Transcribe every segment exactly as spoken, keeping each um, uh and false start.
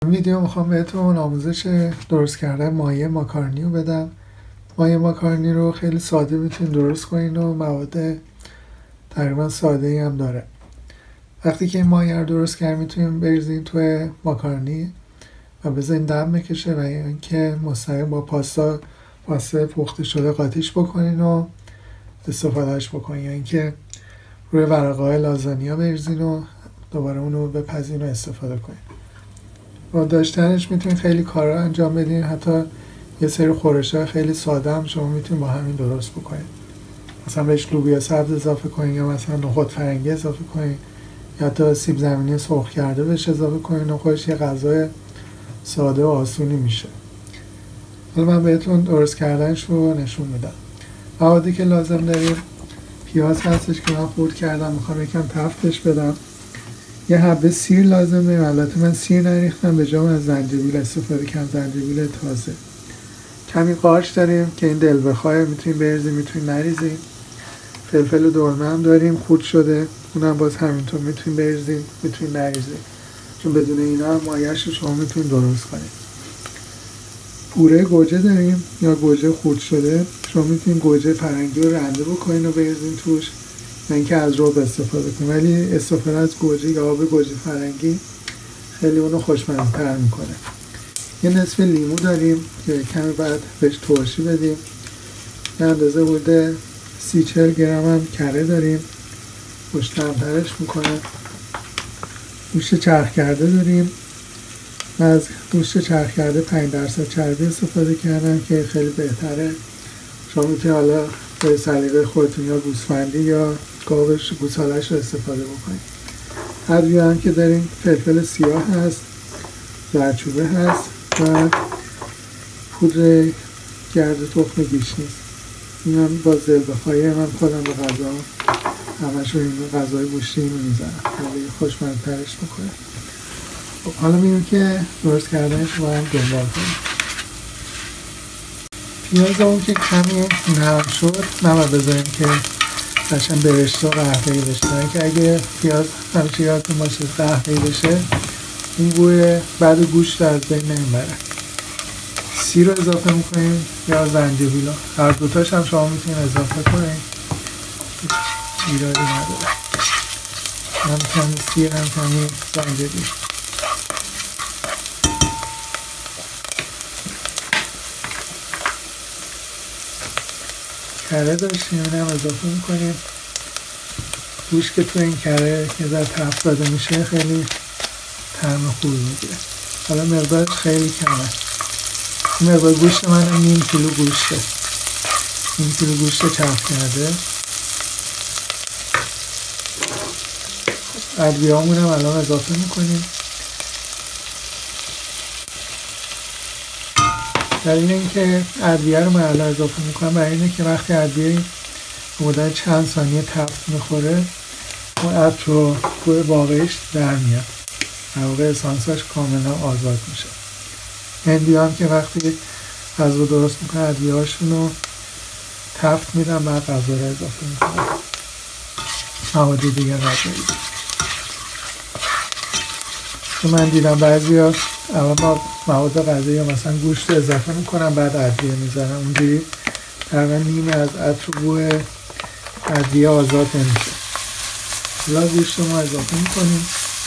این ویدیو میخوام بهتون آموزش درست کردن مایع ماکارونی رو بدم. مایع ماکارونی رو خیلی ساده میتونید درست کنین و مواد تقریبا ساده ای هم داره. وقتی که این مایع رو درست کرد میتونیم بریزین توی ماکارونی و بذارین دم بکشه و اینکه مستقیم با پاستا پاستا پخته شده قاطیش بکنین و استفادهش بکنین، یا اینکه روی ورقه‌های لازانیا بریزین و دوباره اونو بپزین و استفاده کنین. با داشتنش میتونید خیلی کارا انجام بدین، حتی یه سری خورش‌های خیلی ساده هم شما میتونید با همین درست بکنید. مثلا بهش لوبیا سبز اضافه کنین، یا مثلا نخود فرنگی اضافه کنین، یا حتی سیب زمینی سرخ کرده بهش اضافه کنین و خودش یه غذای ساده و آسونی میشه. حالا من بهتون درست کردنش رو نشون میدم. موادی که لازم داریم: پیاز هستش که من خرد کردم، میخوام یکم تفتش بدم. یه حبه سیر لازم داریم، البته من سیر نریختم، به جای از زنجبیل استفاده کردم، زنجبیل تازه. کمی قارچ داریم که این دل بخواه، میتونیم بریزیم میتونیم نریزیم. فلفل دلمه هم داریم خرد شده، اونم باز همینطور میتونیم بریزیم میتونیم نریزیم، چون بدون اینا هم مایعش رو شما میتونید درست کنید. پوره گوجه داریم یا گوجه خرد شده، شما میتونید گوجه فرنگی رو رنده بکنین و بریزین توش، نه اینکه از رب استفاده کنید، ولی استفاده از گوجه یا آب گوجه فرنگی خیلی اونو خوشمزه‌تر میکنه. یه نصف لیمو داریم که کمی بعد بهش ترشی بدیم. یه اندازه بوده سی چهل گرم هم کره داریم، خوش‌طعم‌ترش میکنه. گوشت چرخ کرده داریم، من از گوشت چرخ کرده پنج درصد چربی استفاده کردم که خیلی بهتره. شما میتونید حالا به سلیقه خودتون یا گوسفندی یا گاوش گوساله‌اش رو استفاده بکنید. ادویه هم که داریم فلفل سیاه هست، زردچوبه هست و پودر گرد تخم گیشنیز. این هم با زلبخواهی من خودم به غذا همش رو این غذای گوشتی اینو میزنم، خیلی خوشمزه‌ترش میکنه. خب حالا میگم که درست کردنش رو هم دنبال کنیم. پیاز اون که کمی نرم شد نباید بذاریم که قشنگ برشته و قهوه‌ای بشه، که اگه پیاز همیشه یادتون باشه قهوه‌ای بشه این بوی بعد گوشت از بین نمیبره. سیر رو اضافه میکنیم یا زنجبیل رو، هر دوتاش هم شما میتونید اضافه کنید، ایرادی نداره. هم کمی سیر هم کمی زنجبیل. کره داشتیم اینم اضافه میکنیم. گوشت که تو این کره که در تفت داده میشه خیلی طعم خوبی میگیره. حالا مقدارش خیلی کمه. این مقدار گوشت من نیم کیلو گوشته، نیم کیلو گوشت چرخ کرده. ادویه هامون هم الان اضافه میکنیم. دلیل اینکه ادویه رو من الان اضافه میکنم برای اینه که وقتی ادویه مدت چند ثانیه تفت میخوره اون عطر رو بوی واقعیش در میاد، در واقع اسانسش کاملا آزاد میشه. هندی هم که وقتی غذا درست میکنن ادویه هاشون رو تفت میدن بعد غذا رو اضافه میکنن. مواد دیگه غذایی که من دیدم بعضی ها اول با مواد غذایی ها مثلا گوشت اضافه میکنن بعد ادویه میزنن، اونجوری تقریبا نیمه از عطر بوی ادویه آزاد نمیشه. حالا گوشت رو ما اضافه میکنیم.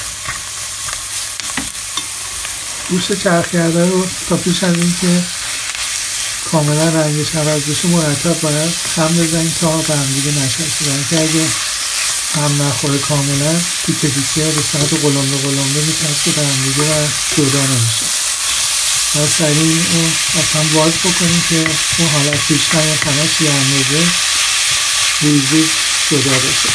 گوشت چرخ کرده رو تا پیش از این که کاملا رنگش عوض بشه مرتب باید هم بزنیم تا به هم دیگه نچسبه، برای اینکه اگه هم نخوره کاملا تیکه تیکه به صورت قلمبه قلمبه میچسبه به هم دیگه و جدا نمیشه. باید سریع اون اصلا باز بکنیم که اون حالت پیشتن یا همش یه اندازه ریز ریز جدا بشه.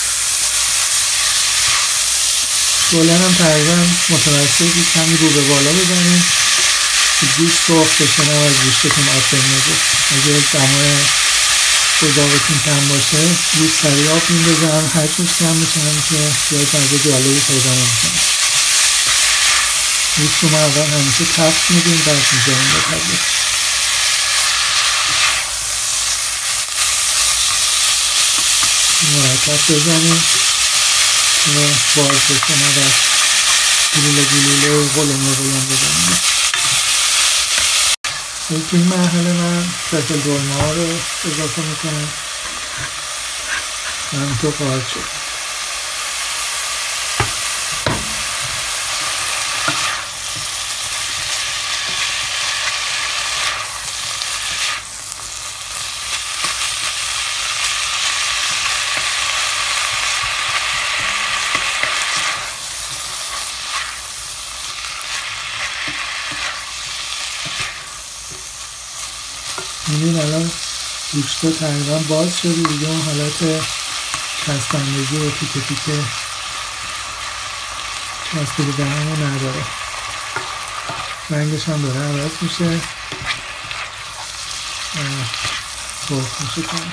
شعله هم تقریبا متوسطی کمی رو به بالا بزنیم که گوشت سرخ بشه، نه از گوشتتون آب بندازه. اگه دمای اضافه‌تون کم باشه گوشت سریع آب میندازه، حجمش کم بشه، هم که باید مزه جالبی پیدا نمی‌کنه. گوشت رو ما اول همیشه تفت میدیم بعد می‌ذاریم بپزه. مرتب بزنیم که باز بشه، نه گلوله گلوله قلمه قلم بزنیم. تو این مرحله من فلفل دلمه ها رو اضافه میکنم. من تو قارچ شد. می‌بینید الان گوشت تقریبا باز شده دیگه، اون حالت چسبندگی و تیکه تیکه چسبیده به همون نداره. رنگش هم داره عوض میشه. سرخ میشه کنم.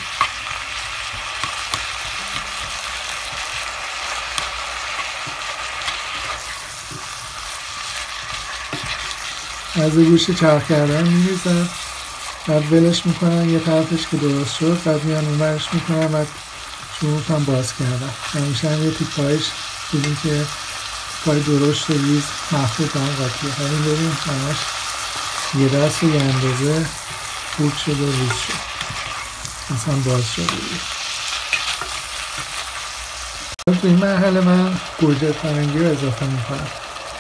از گوشت چرخ کردن میریزم، بعد ولش میکنم یه طرفش که درست شد، بعد میان اونورش میکنم، بعد شروع میکنم باز کردم. همیشه هم یه تیکایش دیدیم که تیکای درشت و ریز مخلوط هم قاطیه. همین ببین همش یه دست و یه اندازه خوب شد و ریز شد، مثلا باز شد. تو این مرحله من گوجه فرنگی رو اضافه میکنم.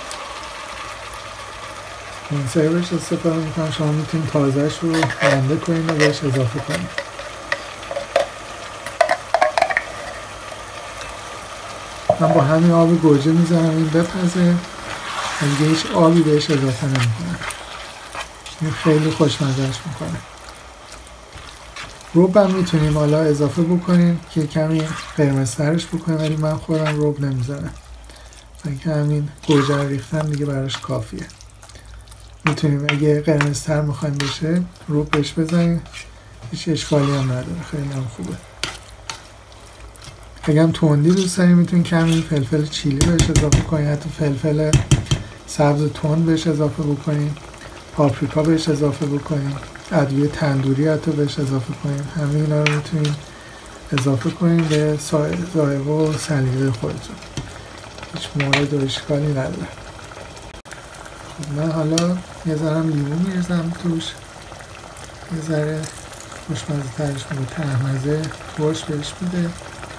کنسروش استفاده میکنم. شما میتونید تازهش رو رنده کنید و بهش اضافه کنید. من با همین آب گوجه میذارم این بپزه، دیگه هیچ آبی بهش اضافه نمیکنم. این خیلی خوشمزهش میکنه. رب هم میتونیم حالا اضافه بکنیم که کمی قرمزترش بکنیم، ولی من خودم رب نمیذارم، اینکه همین گوجه رو ریختم دیگه براش کافیه. میتونیم اگه قرمزتر میخوایم بشه رب بهش بزنیم، هیچ اشکالی هم نداره، خیلی هم خوبه. اگه هم تندی دوست داریم میتونیم کمی فلفل چیلی بهش اضافه کنیم، حتی فلفل سبز تند بهش اضافه بکنیم، پاپریکا بهش اضافه بکنیم، ادویه تندوری حتی بهش اضافه کنیم. همه اینا رو میتونیم اضافه کنیم به ذائقه و سلیقه خودتون، هیچ مورد و اشکالی نداره. من حالا یه ذره لیمون میریزم توش، یه ذره خوشمزه ترش میده، طعمزه ترش بهش میده،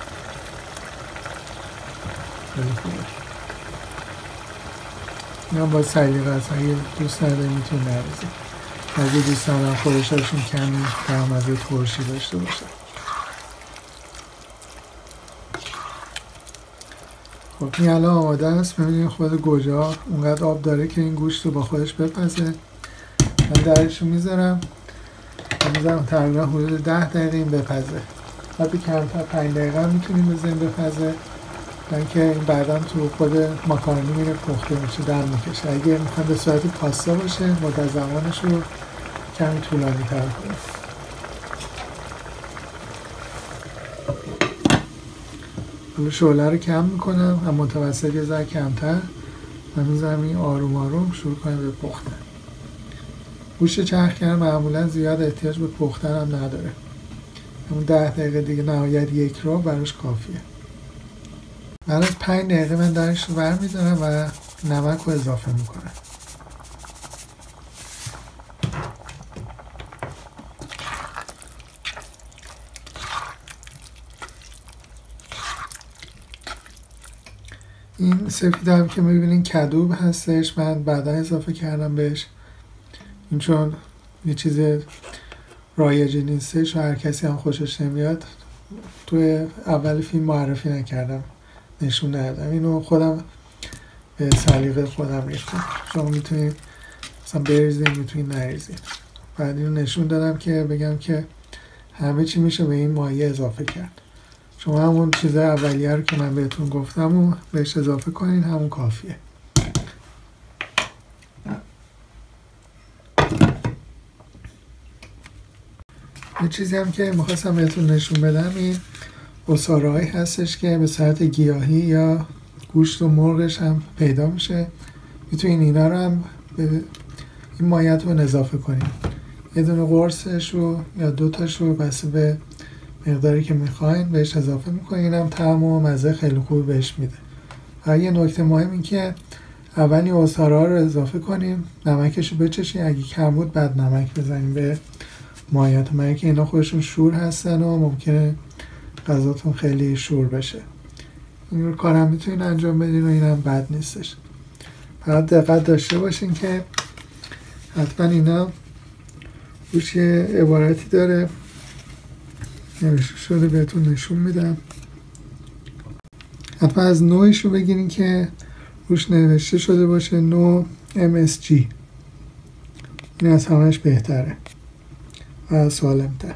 خیلی خوبه. اینا با سلیقه است، اگه دوست نداری میتونی نریزی، اگه دوست ندارم خودشاشون کمی طعمزه ترشی داشته باشه. خب این الان آماده است. ببینید خود گوجه ها اونقدر آب داره که این گوشت رو با خودش بپزه. من درش رو میذارم میذارم تقریبا حدود ده دقیقه این بپزه. حتی کمتر پنج دقیقه هم میتونیم بذاریم بپزه، من که این بعدا تو خود ماکارونی میره پخته میشه، دم میکشه. اگه میخوام به صورت پاستا باشه مدت زمانش رو کمی طولانی تر کنیم. حالا شعله رو کم میکنم، هم متوسط یه ذره کمتر، و میذارم این آروم آروم شروع کنیم به پختن. گوشت چرخ کردن معمولا زیاد احتیاج به پختن هم نداره، همون ده دقیقه دیگه نهایت یک رو براش کافیه. بعد از پنج دقیقه من درش رو برمیدارم و نمک رو اضافه میکنم. این سفید هم که میبینین کدو هستش، من بعدا اضافه کردم بهش. این چون یه چیز رایجی نیستش و هر کسی هم خوشش نمیاد، توی اول فیلم معرفی نکردم، نشون ندادم. اینو خودم به سلیقه خودم ریختم. شما میتونید مثلا بریزید، میتونید نریزید. بعد اینو نشون دادم که بگم که همه چی میشه به این مایه اضافه کرد. شما همون چیزای اولیه رو که من بهتون گفتم و بهش اضافه کنین، همون کافیه. یه چیزی هم که میخواستم بهتون نشون بدم، این عصاره هایی هستش که به صورت گیاهی یا گوشت و مرغش هم پیدا میشه. میتونین اینا رو هم به این مایه رو اضافه کنین. یه دونه قرصش رو یا دوتاش رو بسته به مقداری که میخواین بهش اضافه میکنین، هم طعم و مزه خیلی خوب بهش میده. و یه نکته مهم این که اول این عصاره ها رو اضافه کنیم، نمکش رو بچشیم، اگه کم بود بعد نمک بزنیم به مایات، مگه که اینا خودشون شور هستن و ممکنه غذاتون خیلی شور بشه. این رو کارم میتونین انجام بدین و اینم بد نیستش. فقط دقت داشته باشین که حتما اینا روش یه عبارتی داره نوشته شده، بهتون نشون میدم. حتما از نوعش رو بگیرین که روش نوشته شده باشه نوع ام اس جی. این از همش بهتره و سالم‌تر.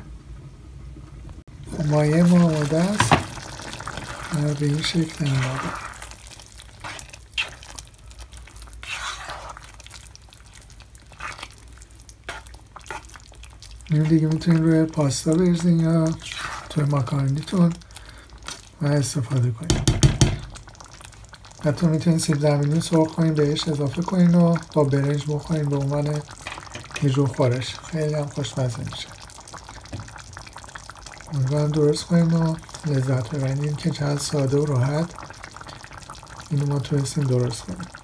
مایه ما آماده است و به این شکل نماده. این دیگه میتونین روی پاستا بریزین یا توی ماکارونیتون و استفاده کنین. حتی میتونین سیب زمینی سرخ کنین بهش اضافه کنین و با برنج بخورین به عنوان یه جو خورش، خیلی هم خوشمزه میشه. امیدوارم درست کنین و لذت ببرین که چقدر ساده و راحت اینو ما تونستیم درست کنیم.